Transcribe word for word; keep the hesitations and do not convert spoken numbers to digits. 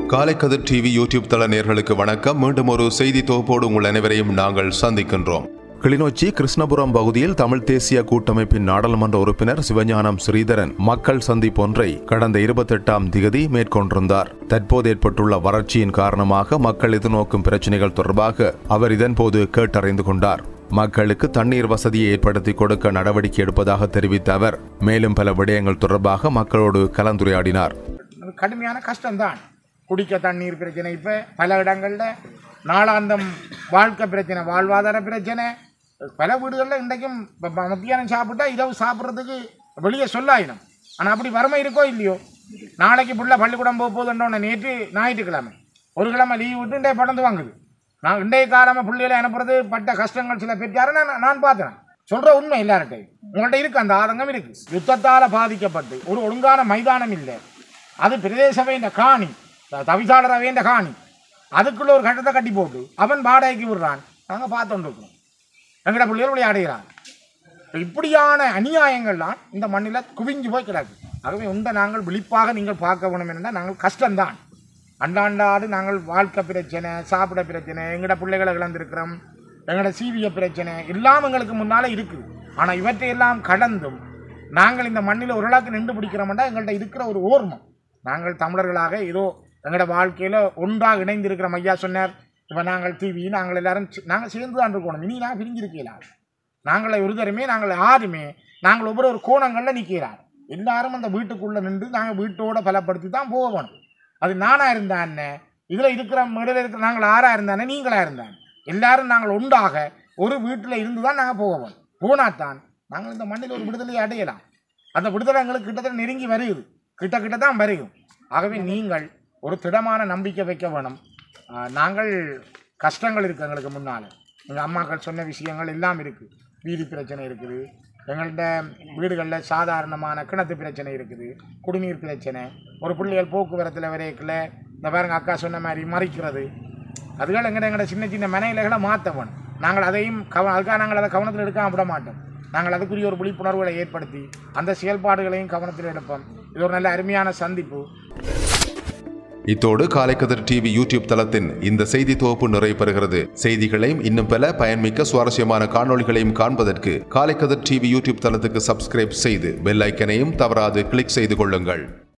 Kalaikathir TV YouTube தள நேயர்களுக்கு வணக்கம். மீண்டும் ஒரு செய்தி தொகுப்போடு உங்கள் அனைவரையும் நாங்கள் சந்திக்கின்றோம். கிளிநொச்சி கிருஷ்ணபுரம் பகுதியில் தமிழ் தேசிய கூட்டமைப்பின் நாடாளுமன்ற உறுப்பினர் சிவஞானம் ஸ்ரீதரன் மக்கள் சந்திப்பொன்றை கடந்த இருபத்தி எட்டாம் திகதி மேற்கொண்டிருந்தார். தற்போது ஏற்பட்டுள்ள வறட்சியின் காரணமாக மக்கள் எதிர்நோக்கும் பிரச்சினைகள் தொடர்பாக அவர் இதன்போது கேட்டறிந்து கொண்டார். மக்களுக்கு தண்ணீர் வசதியை ஏற்படுத்தி கொடுக்க நடவடிக்கை எடுப்பதாக தெரிவித்த அவர் மேலும் பல விடயங்கள் தொடர்பாக மக்களோடு கலந்துரையாடினார். கடுமையான கஷ்டம்தான். குடிக்க தண்ணீர் பிரச்சனை, இப்போ பல இடங்களில் நாளாந்தம் வாழ்க்கை பிரச்சனை, வாழ்வாதார பிரச்சனை. பல வீடுகளில் இன்றைக்கும் மத்தியானம் சாப்பிட்டா இரவு சாப்பிட்றதுக்கு வெளியே சொல்லாயினும். ஆனால் அப்படி வறுமை இருக்கோ இல்லையோ, நாளைக்கு புள்ள பள்ளிக்கூடம் போக போதுன்றோன்னு நேற்று ஞாயிற்றுக்கிழமை ஒரு கிழமை லீவ் விட்டு இன்றைய படந்து வாங்குது. நான் இன்றைய காலமாக பிள்ளைகளை அனுப்புறது பட்ட கஷ்டங்கள் சில பெற்றாரு நான் நான் பார்த்துறேன். சொல்கிற உண்மை எல்லார்ட்டையும் உங்கள்கிட்ட இருக்குது, அந்த ஆதங்கம் இருக்குது. யுத்தத்தால் பாதிக்கப்பட்டு ஒரு ஒழுங்கான மைதானம் இல்லை, அது பிரதேச வேண்ட காணி, தவிசாளர வேண்ட காணி, அதுக்குள்ள ஒரு கட்டத்தை கட்டி போட்டு அவன் வாடகைக்கு விடுறான். நாங்கள் பார்த்துட்டு இருக்கோம், எங்கட பிள்ளைகள் விளையாடுகிறான். இப்படியான அநியாயங்கள்லாம் இந்த மண்ணில் குவிஞ்சு போய் கிடக்கு. ஆகவே உண்ட நாங்கள் விழிப்பாக நீங்கள் பார்க்க வேணும் என்றால் நாங்கள் கஷ்டம்தான். அண்டாண்டாடு நாங்கள் வாழ்க்கை பிரச்சனை, சாப்பிட பிரச்சனை, எங்களோட பிள்ளைகளை இழந்திருக்கிறோம், எங்களோட சீவிய பிரச்சனை எல்லாம் எங்களுக்கு முன்னால் இருக்குது. ஆனால் இவற்றையெல்லாம் கடந்தும் நாங்கள் இந்த மண்ணில் ஓரளவுக்கு நின்று பிடிக்கிறோம்னா எங்கள்கிட்ட இருக்கிற ஒரு ஓர்மம். நாங்கள் தமிழர்களாக ஏதோ எங்களோட வாழ்க்கையில் ஒன்றாக இணைந்திருக்கிற ஐயா சொன்னார். இப்போ நாங்கள் டிவி நாங்கள் எல்லாரும் நாங்கள் சேர்ந்து தான் இருக்கணும். இனி நான் பிரிஞ்சிருக்கலாம். நாங்களை ஒரு தரமே நாங்கள் யாருமே நாங்கள் ஒவ்வொரு ஒரு கோணங்களில் நிற்கிறார். எல்லாரும் அந்த வீட்டுக்குள்ளே நின்று நாங்கள் வீட்டோட பலப்படுத்தி தான் போகணும். அது நானாக இருந்தானே, இதில் இருக்கிற மேடையில் இருக்கிற நாங்கள் ஆறாக இருந்தானே, நீங்களாக இருந்தானே, எல்லாரும் நாங்கள் ஒன்றாக ஒரு வீட்டில் இருந்து தான் நாங்கள் போகணும். போனாத்தான் நாங்கள் இந்த மண்ணில் ஒரு விடுதலையை அடையலாம். அந்த விடுதலை எங்களுக்கு கிட்டத்தட்ட நெருங்கி வருகிறது, கிட்ட கிட்ட தான் வருகும். ஆகவே நீங்கள் ஒரு திடமான நம்பிக்கை வைக்க வேணும். நாங்கள் கஷ்டங்கள் இருக்குது எங்களுக்கு முன்னால். எங்கள் அம்மாக்கள் சொன்ன விஷயங்கள் எல்லாம் இருக்குது. வீதி பிரச்சனை இருக்குது, எங்கள்கிட்ட வீடுகளில் சாதாரணமான கிணத்து பிரச்சனை இருக்குது, குடிநீர் பிரச்சனை, ஒரு பிள்ளைகள் போக்குவரத்தில் வரைக்கில் இந்த பாருங்க அக்கா சொன்ன மாதிரி மறிக்கிறது, அதுகள் எங்கள்ட எங்களோட சின்ன சின்ன மனையிலைகளை மாற்ற வேணும். நாங்கள் அதையும் கவ அதுக்காக நாங்கள் அதை கவனத்தில் எடுக்காம விட மாட்டோம். நாங்கள் அதுக்குரிய ஒரு விழிப்புணர்வுகளை ஏற்படுத்தி அந்த செயல்பாடுகளையும் கவனத்தில் எடுப்போம். இது ஒரு நல்ல அருமையான சந்திப்பு. இத்தோடு காலைக்கதிர் டிவி யூடியூப் தளத்தின் இந்த செய்தி தொகுப்பு நிறைவு பெறுகிறது. செய்திகளையும் இன்னும் பல பயன்மிக்க சுவாரஸ்யமான காணொளிகளையும் காண்பதற்கு காலைக்கதிர் டிவி யூடியூப் தளத்துக்கு சப்ஸ்கிரைப் செய்து பெல் ஐக்கனையும் தவறாது கிளிக் செய்து கொள்ளுங்கள்.